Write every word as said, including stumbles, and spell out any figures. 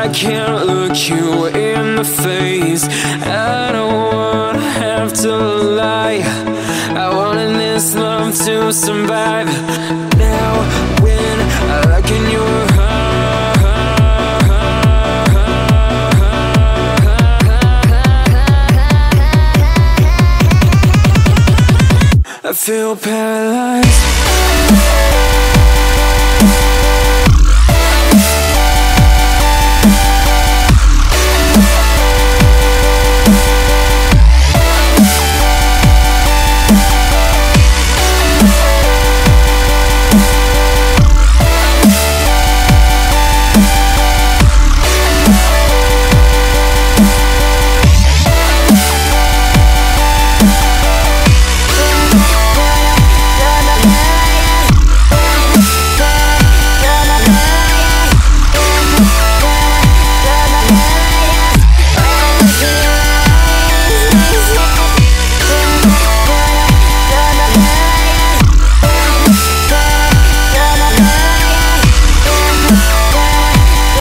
can't look you in the face. I don't wanna have to lie. I wanted this love to survive. Now when I look in your I feel paralyzed.